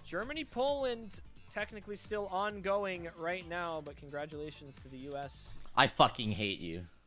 Germany, Poland, technically still ongoing right now, but congratulations to the U.S. I fucking hate you.